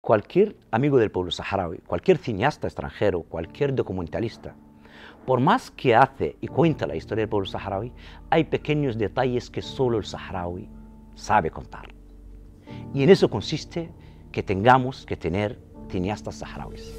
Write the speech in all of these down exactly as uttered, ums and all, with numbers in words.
Cualquier amigo del pueblo saharaui, cualquier cineasta extranjero, cualquier documentalista, por más que hace y cuenta la historia del pueblo saharaui, hay pequeños detalles que solo el saharaui sabe contar. Y en eso consiste que tengamos que tener cineastas saharauis.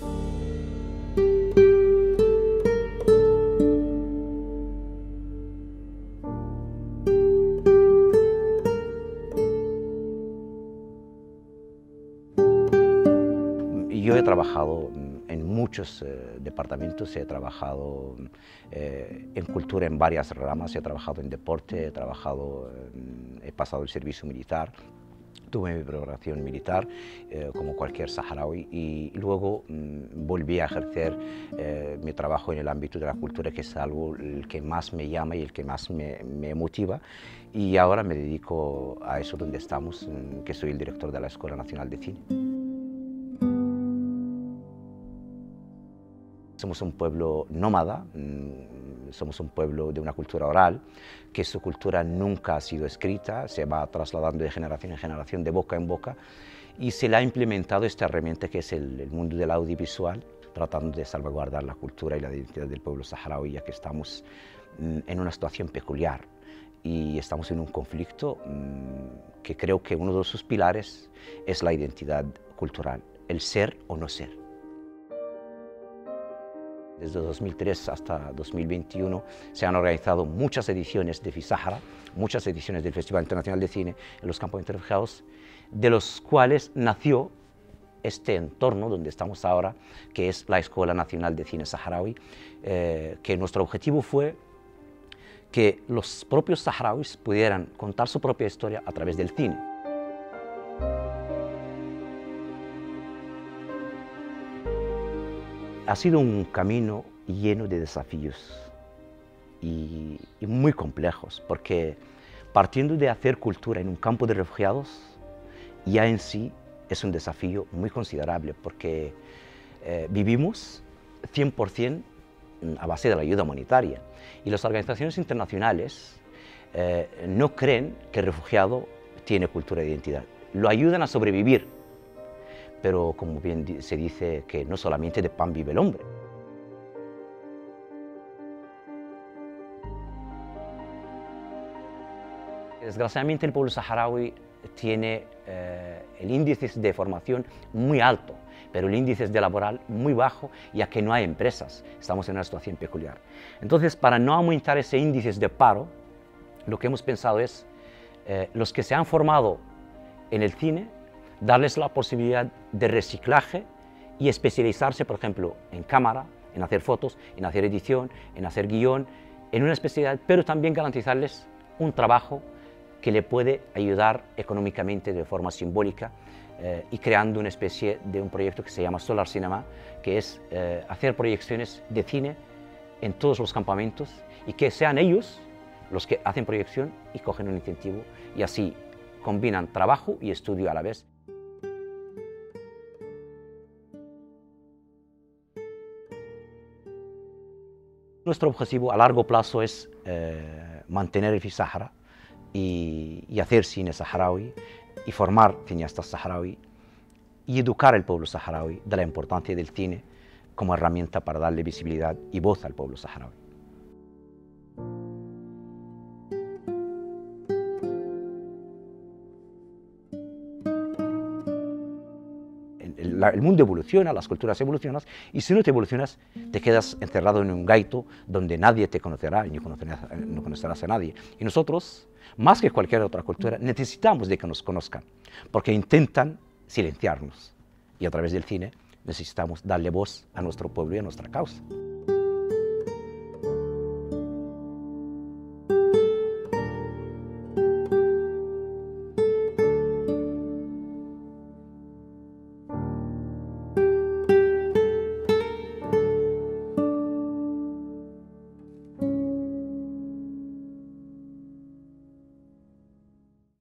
Yo he trabajado en muchos eh, departamentos, he trabajado eh, en cultura en varias ramas, he trabajado en deporte, he, trabajado, en, he pasado el servicio militar, tuve mi preparación militar eh, como cualquier saharaui y luego mm, volví a ejercer eh, mi trabajo en el ámbito de la cultura, que es algo el que más me llama y el que más me, me motiva, y ahora me dedico a eso donde estamos, que soy el director de la Escuela Nacional de Cine. Somos un pueblo nómada, somos un pueblo de una cultura oral, que su cultura nunca ha sido escrita, se va trasladando de generación en generación, de boca en boca, y se le ha implementado esta herramienta que es el, el mundo del audiovisual, tratando de salvaguardar la cultura y la identidad del pueblo saharaui, ya que estamos en una situación peculiar y estamos en un conflicto que creo que uno de sus pilares es la identidad cultural, el ser o no ser. Desde dos mil tres hasta dos mil veintiuno se han organizado muchas ediciones de FISAHARA, muchas ediciones del Festival Internacional de Cine en los campos de refugiados, de los cuales nació este entorno donde estamos ahora, que es la Escuela Nacional de Cine Saharaui, eh, que nuestro objetivo fue que los propios saharauis pudieran contar su propia historia a través del cine. Ha sido un camino lleno de desafíos y, y muy complejos, porque partiendo de hacer cultura en un campo de refugiados, ya en sí es un desafío muy considerable, porque eh, vivimos cien por cien a base de la ayuda humanitaria, y las organizaciones internacionales eh, no creen que el refugiado tiene cultura de identidad, lo ayudan a sobrevivir. Pero como bien se dice, que no solamente de pan vive el hombre. Desgraciadamente el pueblo saharaui tiene eh, el índice de formación muy alto, pero el índice de laboral muy bajo, ya que no hay empresas. Estamos en una situación peculiar. Entonces, para no aumentar ese índice de paro, lo que hemos pensado es, eh, los que se han formado en el cine, darles la posibilidad de reciclaje y especializarse, por ejemplo, en cámara, en hacer fotos, en hacer edición, en hacer guión, en una especialidad, pero también garantizarles un trabajo que le puede ayudar económicamente de forma simbólica eh, y creando una especie de un proyecto que se llama Solar Cinema, que es eh, hacer proyecciones de cine en todos los campamentos y que sean ellos los que hacen proyección y cogen un incentivo y así combinan trabajo y estudio a la vez. Nuestro objetivo a largo plazo es eh, mantener el FISAHARA y, y hacer cine saharaui y formar cineastas saharaui y educar al pueblo saharaui de la importancia del cine como herramienta para darle visibilidad y voz al pueblo saharaui. El mundo evoluciona, las culturas evolucionan, y si no te evolucionas, te quedas encerrado en un gaito donde nadie te conocerá y no conocerás, no conocerás a nadie. Y nosotros, más que cualquier otra cultura, necesitamos de que nos conozcan, porque intentan silenciarnos. Y a través del cine necesitamos darle voz a nuestro pueblo y a nuestra causa.